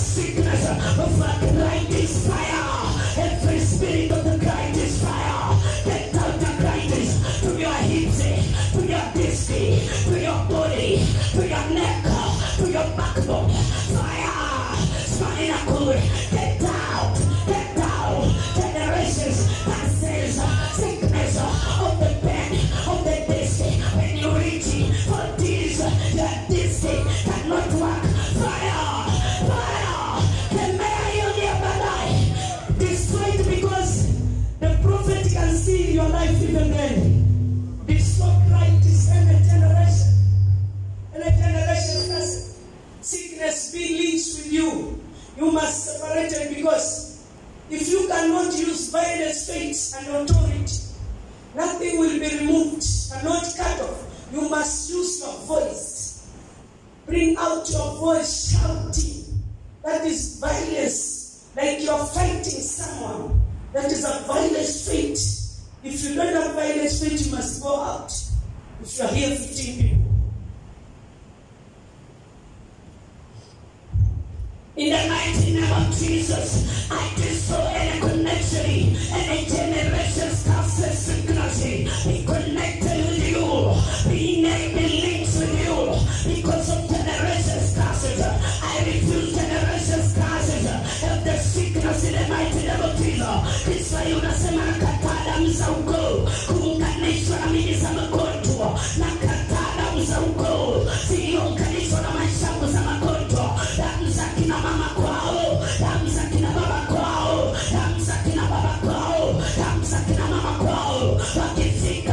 sickness of arthritis, fire. Every spirit of the arthritis, fire. Get out the arthritis to your hips, to your disc, to your body, to your neck, to your backbone. Fire. Spinal cord. Get out. Get out. Generations, cancers, sickness of the bed, of the disc. When you reach for this, your disc cannot work. Fire. Fire. Can may you never die. Destroy it because the prophet can see your life even then. Destroy arthritis in a generation. In a generation has sickness be linked with you. You must separate it because if you cannot use violence, faith, and authority, nothing will be removed and not cut off. You must use your voice. Bring out your voice shouting. That is violence. Like you're fighting someone. That is a violence faith. If you don't have violence faith, you must go out. If you are here 15 people. In the mighty name of Jesus, I destroy any connection, any generation's curses, sickness, be connected with you, be linked with you, because of generation's curses. I refuse generation's curses of the sickness in the mighty name of Jesus. This way unasema nakataa mzauko, kuunganishwa na mimi za magonjwa, nakataa mzauko, siunganishwa na maisha za magonjwa, damu za kina mama kwao, damu za kina baba kwao, damu za kina baba kwao, damu za kina mama kwao, wakifika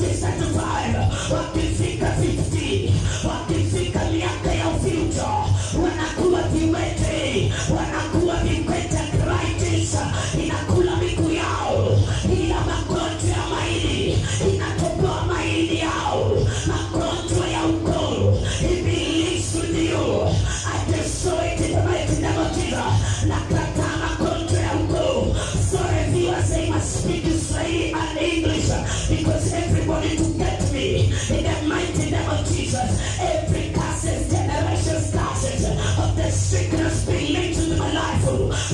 40-35, wakifika 50, wakifika miaka ya future, wanakuwa viwete, wanakuwa viwete, arthritis inakula miguu yao, ina magonjwa ya maini, inatoboa maini yao, magonjwa ya ukoo, ibilisi ndio, I destroy it in the mighty name of Jesus. Nakataa magonjwa ya ukoo. Sorry viewers, I must speak Swahili and English because everybody to get me in the mighty name of Jesus. Every curses, generations curses of the sickness being linked to my life.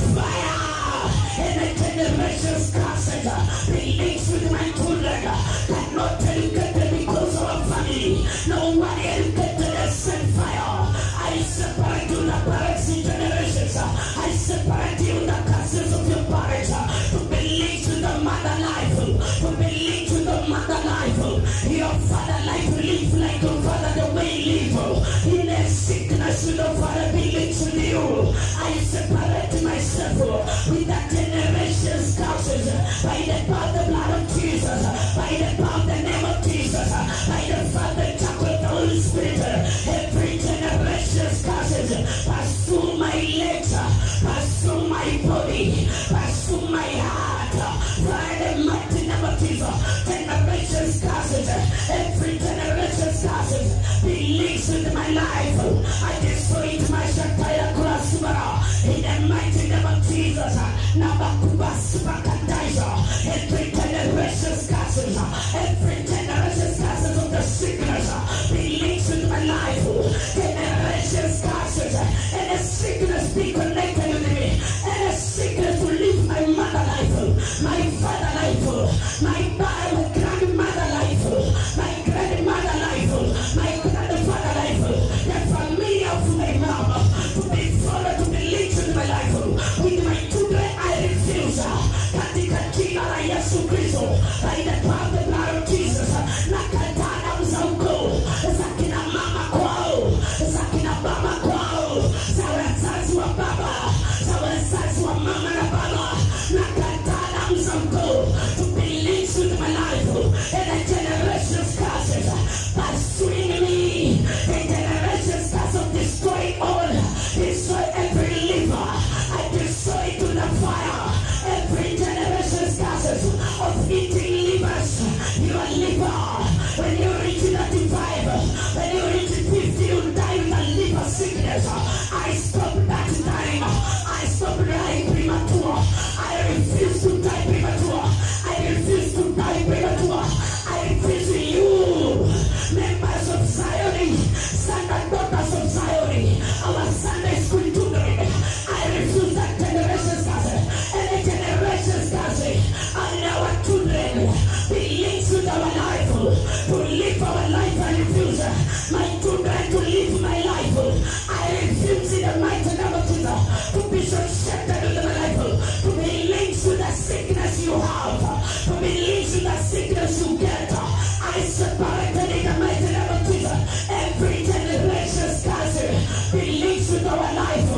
Fire! And the generations curses being linked with my children cannot educate because of our family. No one educated us send fire. I separate you the parents in generations. I separate you the curses of your parents to be linked to the mother life, to be linked to the mother life. Your father life live like your father the way he live. In a sickness with the father be linked to you. I separate myself with that generation's curses by the power of the blood of Jesus, by the power of the name of Jesus, by the Father, Chocolate, the Holy Spirit. Every generation's curses pass through my legs, pass through my body, pass through my heart. By the mighty name of Jesus, generation's curses, every generation's curses be linked with my life. I destroy it, my Shakaya Kurasubara, in the mighty name of Jesus. Nabakuba Subakandaiza, every generation's curses, every generation's curses of the sickness be linked with my life. Generations curses, and a sickness be connected with me, and a sickness will leave my mother life, my father life, my grandmother life, my grandmother life, my grandfather life, the family of my mom, to be followed, to be linked with my life. With my children I refuse, katika jina la Yesu Kristo, by the power of the blood of Jesus. Nakataa mzauko za kina mama kwao, za kina baba kwao, za wazazi wa baba, za wazazi wa mama na baba. Nakataa mzauko to be linked with my life, and the generations curses pursuing me, the generations curses of destroy all, destroy every liver. I destroy to the fire every generation's curses of eating livers. Your liver, when you reach 35, when you reach 50, you die with a liver sickness. I stop that time. I stop dying premature. I refuse to die premature. I refuse to die premature. I refuse to you, members of Zion, son and daughters of Zion, our Sunday school children. I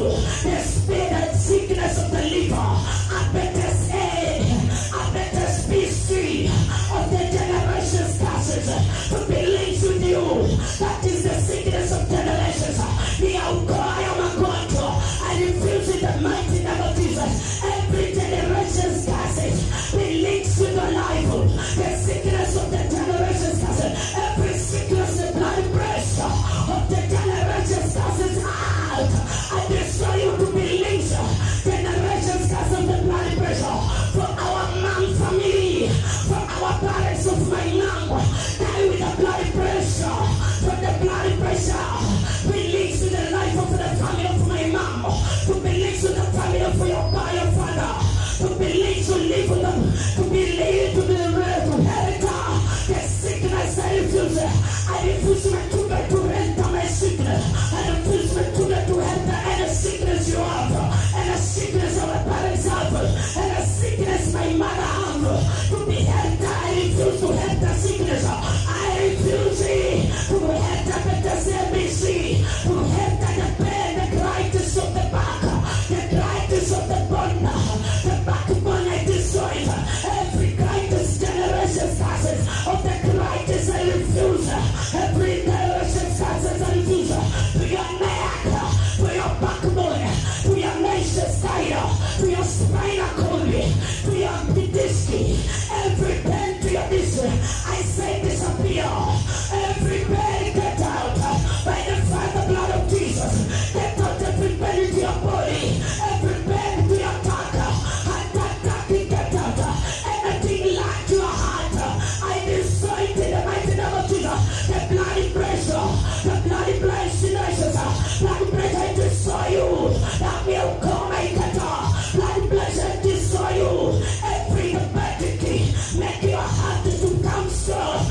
evil, the spirit and sickness of the liver, diabetes A, diabetes B, of the generation's curses, to be linked with you. That is the sickness of generations. The Alcohol Magonto, I refuse in the mighty name of Jesus. Every generation's curses be linked with the life. The sickness of the generation's curses, every sickness, the blood pressure of the generation's curses out. I destroy you to be linked. Generations curse of the blood pressure for our mom family, for our parents of my mom, die with the blood pressure, for the blood pressure release to the life of the family of my mom, to be linked to the family of your father, to be linked to live with them, to be linked to the to inherit the sickness. I refuse my children to enter my sickness. I refuse my children to enter any sickness you have, and a sickness our parents have, and a sickness my mother have, to be enter. I refuse to enter sickness. I refuse to enter the CBC, to enter the pain, the crisis of the back, the crisis of the bone, the backbone. I destroy every crisis, generation's causes of the crisis. I refuse every generation's causes. I refuse to your neck, to your backbone, to your nation's tire, to your spinal cord, to your disc, every pain to your disc. I say disappear. Every pain get out by the Father blood of Jesus. Get out every pain into your body, every pain to your attack, get out. Anything like your heart, I destroy it in the mighty name of Jesus. The bloody pressure, the bloody blood pressure, I destroy you. That will come, I get out. Blood pressure destroy you. Every diabetic, make your heart to come strong.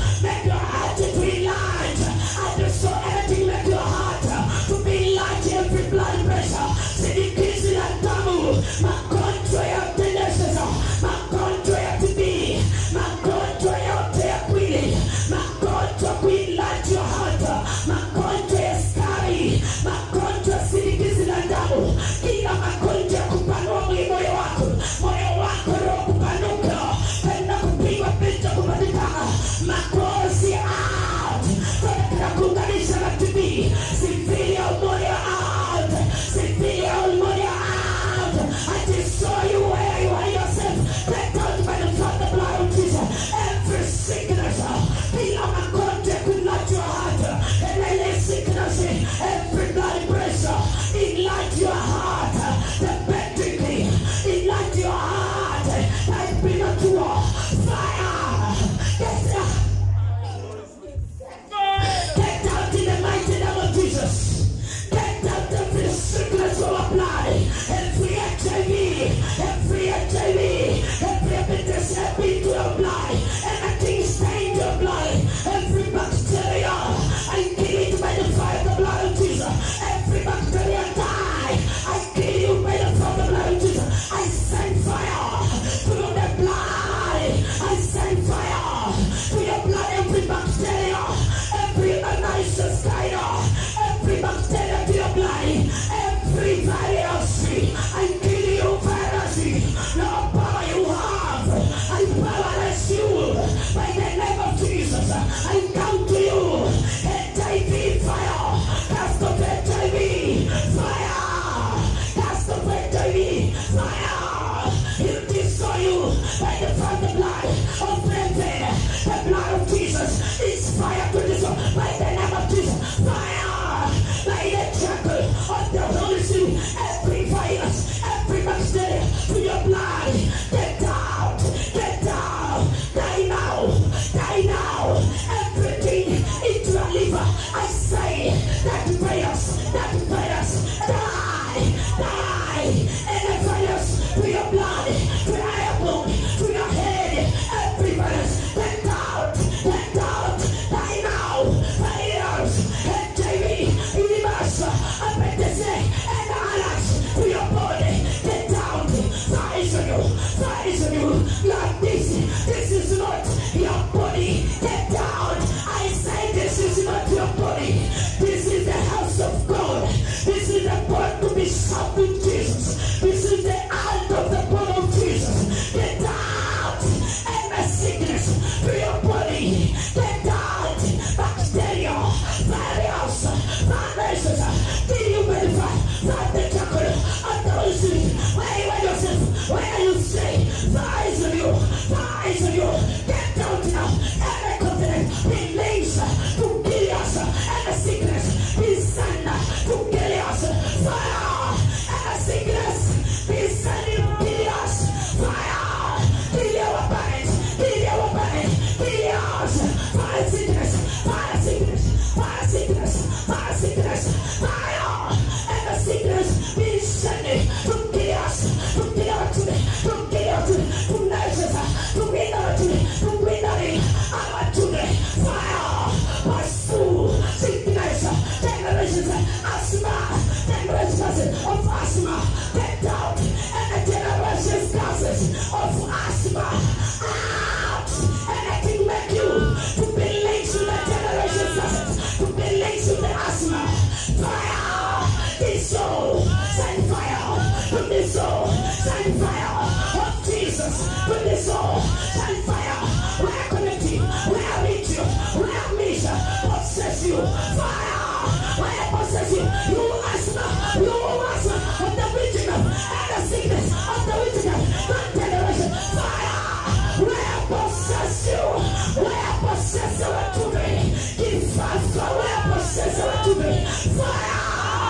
be something Jesus. This is the hand of the blood of Jesus. Get out every sickness to your body. Get out bacteria, virus, viruses. Did you verify that the tackle of the city? Where you are yourself? Where you say, rise on you, rise on you. Get out now. Every continent release to kill us. Every sickness be sent to kill us. Fire! Every sickness be sent to kill us. Fire! Kill your parents, kill your parents, kill us. Fire sickness, fire sickness, fire sickness, fire sickness, fire! Every sickness be sent to kill us, to kill our children, to kill our children, to nurse us, to win our children, to win our children. Fire! Pursue sickness, generations, asthma, generations of asthma. Get out and generations causes of asthma. Out! Anything make you to be linked to the generations causes, to be linked to the asthma. Fire! This soul, send fire to this soul, send fire of Jesus to this soul, send fire. Where connect you, where reach you, where meet you, possess you, fire. Where possess you, you asthma, of the wickedness and the sickness of the wickedness, that generation, fire. Where possess you, where possess our children, give fast, where possess our children, fire.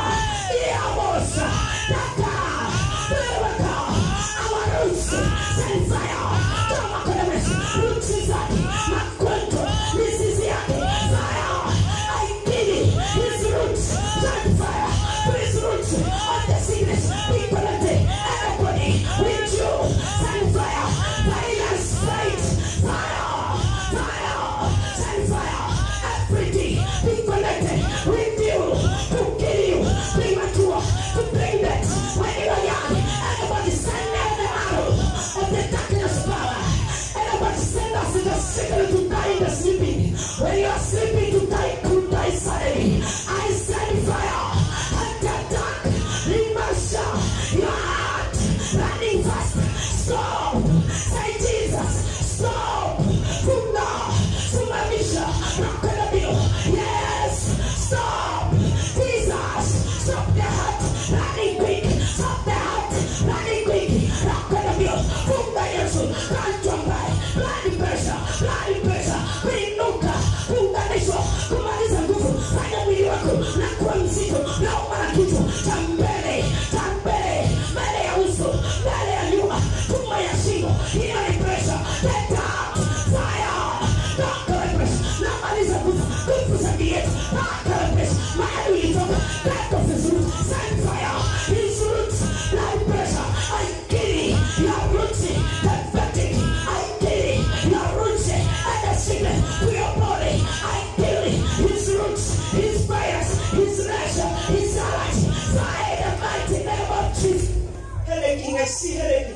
Yamos, Taka, Lewaka, our roots, send fire. Tamakodames, roots is Zaki, Makwento, this is Yaki, fire. I kill his roots, send fire. His roots on the sickness, people of the everybody with you, send fire. Violence, fight, fire, fire, send fire. Everything be connected with you to kill you, premature, to bring that when you are young. Everybody send every arrow of the darkness power. Everybody send us in the sickness to die in the sleeping. When you are sleeping to die suddenly. I send fire. Attack, remercia, your heart running fast. Stop. Say Jesus. Stop. Puna, Sumamisha, Rakanabino. Yes. Stop. Jesus. Stop the heart running quick. Stop the heart running quick. Rakanabino. Puna Yesu. Kanchombai. Blood pressure. Binuka. Puna Nesho. Kumaliza nguvu. Fanya mwili wako na kuwa mzito na umana kichwa. Tambele mbele ya uso, mbele ya nyuma, tumba ya shingo. Hiyo ni pressure. Get out. Fire. Don't pressure. Na maliza nguvu za diet. Don't pressure. Mahali ulitoka. Get off his roots. Send fire. His roots. Blood pressure. I kill your roots. That fatigue. I kill your roots. And the sickness to your body. I kill his roots. His virus. His pressure. His allies. Fire the mighty name of Jesus. Headache, I see headache.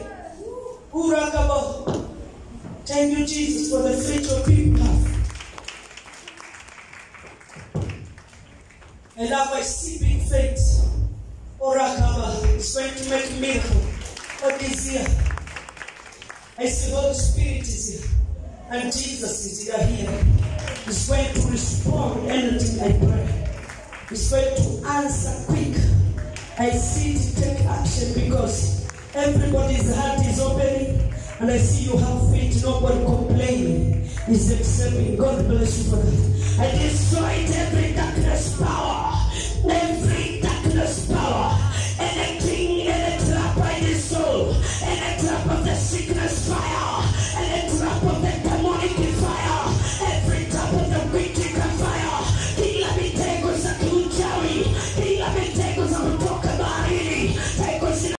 Urakabo. Thank you, Jesus, for the faith of people. And now I see big faith. Urakaba is going to make a miracle. What is here? I see Holy Spirit is here. And Jesus is here. He's going to respond anything I pray. He's going to answer quick. I see it take action because everybody's heart is opening. And I see you have faith. Nobody complaining. He's accepting. God bless you for that. I destroyed every darkness power.